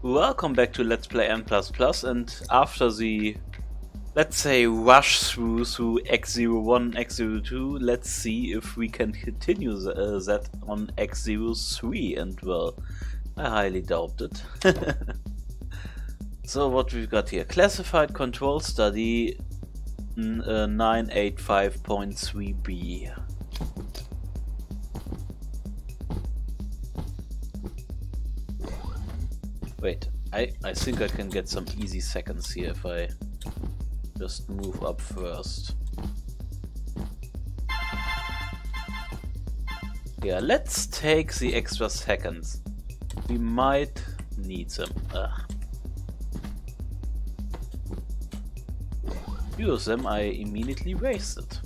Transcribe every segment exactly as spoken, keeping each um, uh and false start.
Welcome back to Let's Play N plus plus, and after the, let's say, rush through through X zero one, X zero two, let's see if we can continue the, uh, that on X zero three, and well, I highly doubt it. So what we've got here, Classified Control Study uh, nine eighty-five point three B. Wait, I, I think I can get some easy seconds here if I just move up first. Yeah, let's take the extra seconds. We might need them. Ugh. Few of them I immediately wasted.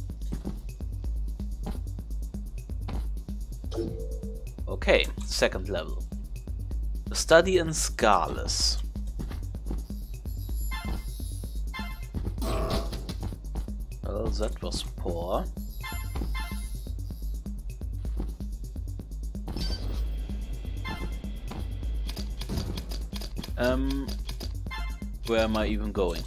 Okay, second level. A study in Scarless. Well, that was poor. Um, where am I even going?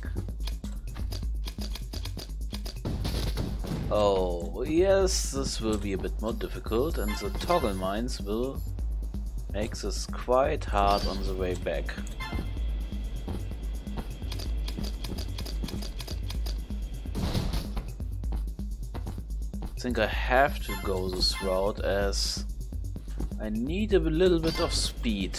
Oh, yes, this will be a bit more difficult, and the toggle mines will make this quite hard on the way back. I think I have to go this route as I need a little bit of speed.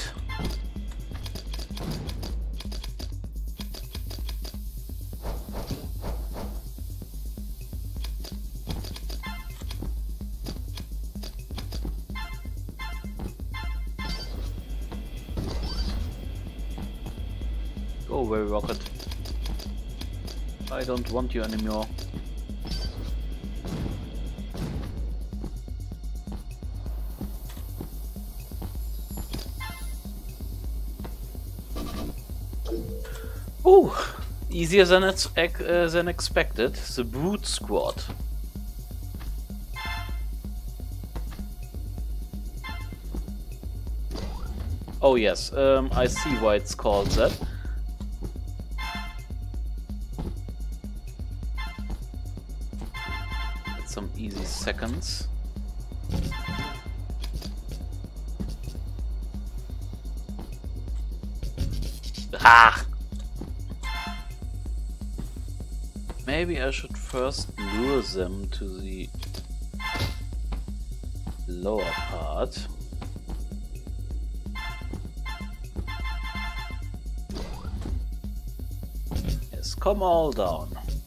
Go away, rocket. I don't want you anymore. Ooh, easier than it's uh, than expected. The Brute Squad. Oh yes, um, I see why it's called that. Get some easy seconds. Ah! Maybe I should first lure them to the lower part. Yes, come all down.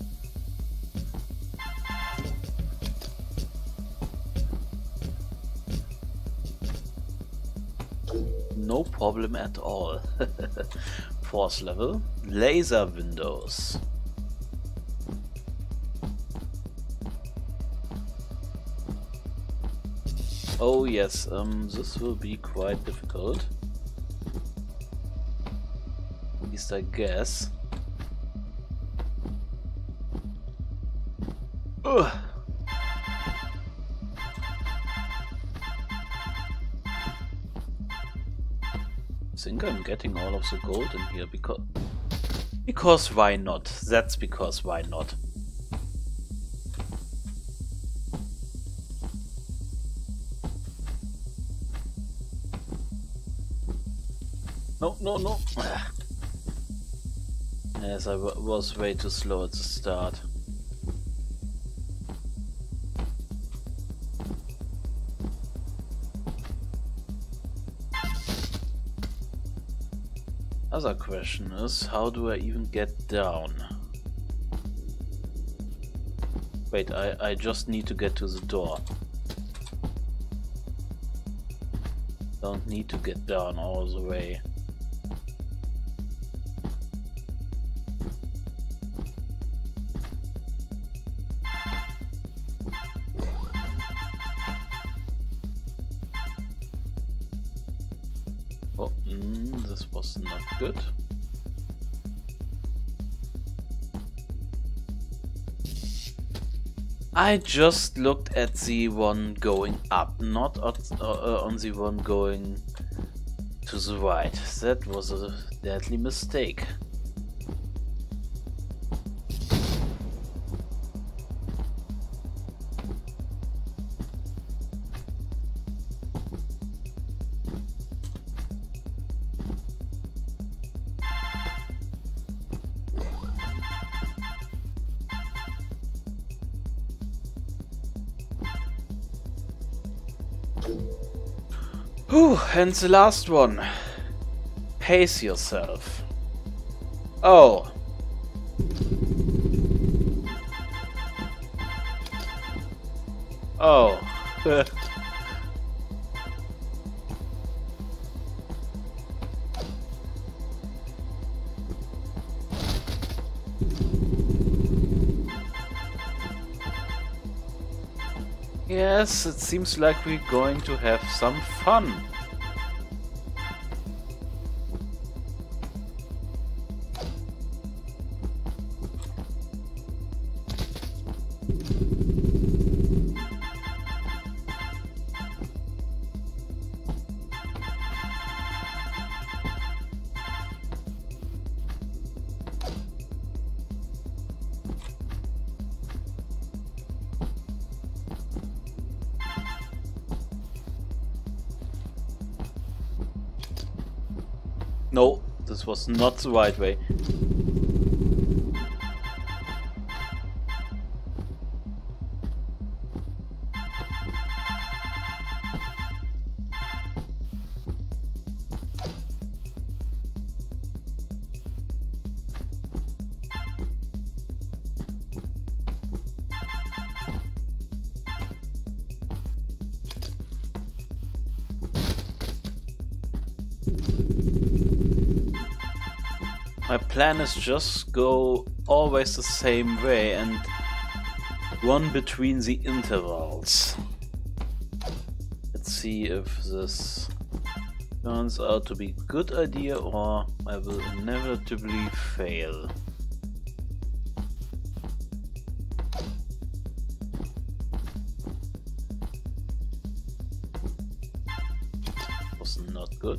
No problem at all. Fourth level, laser windows. Oh yes, um, this will be quite difficult. At least I guess. Ugh. I think I'm getting all of the gold in here because... Because why not? That's because why not? No, no, no. Yes, I w was way too slow at the start. Other question is, how do I even get down? Wait, I, I just need to get to the door. Don't need to get down all the way. Oh, mm, this was not good. I just looked at the one going up, not at, uh, on the one going To the right. That was a deadly mistake. Whew, and the last one. Pace yourself. Oh. Oh. Yes, it seems like we're going to have some fun. No, this was not the right way. My plan is just go always the same way and run between the intervals. Let's see if this turns out to be a good idea or I will inevitably fail. Was not good.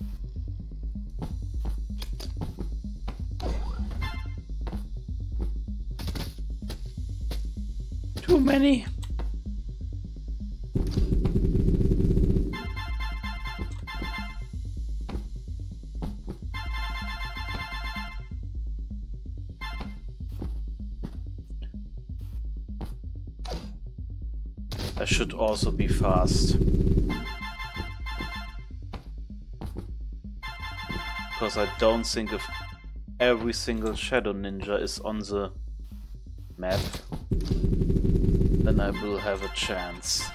Too many. I should also be fast. Because I don't think if every single Shadow Ninja is on the map, then I will have a chance.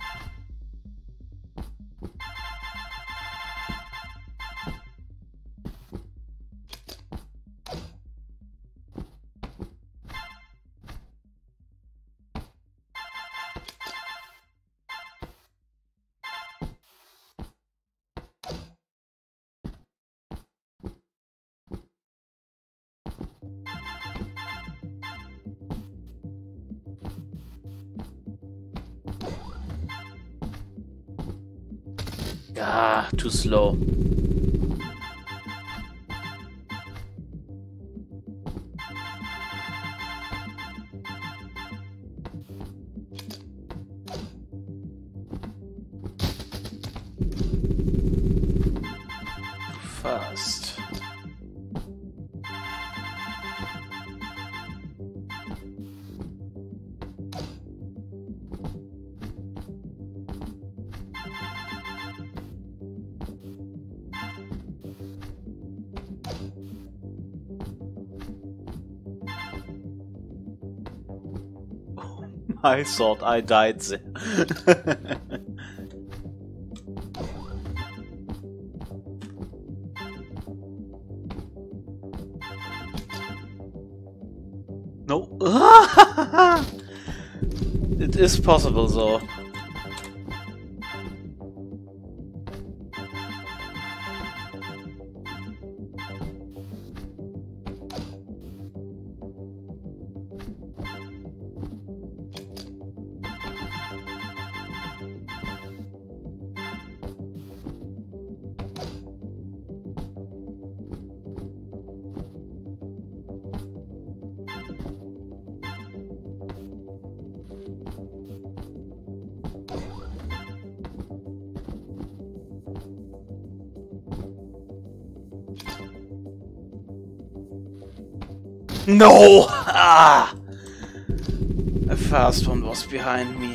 Ah, too slow. Fast. I thought I died there. No. It is possible though. No! Ah! A fast one was behind me.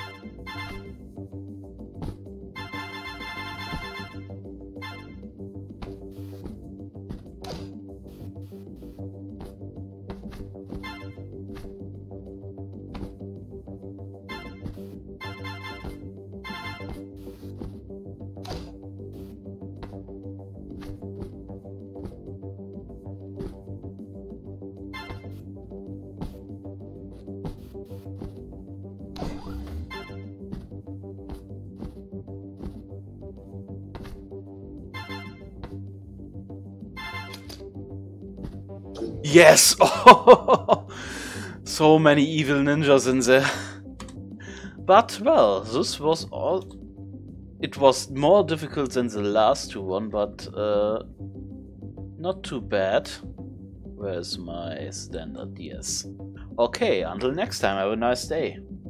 Yes! Oh, so many evil ninjas in there. But, well, this was all... It was more difficult than the last two one, but uh, not too bad. Where's my standard D S? Okay, until next time, have a nice day.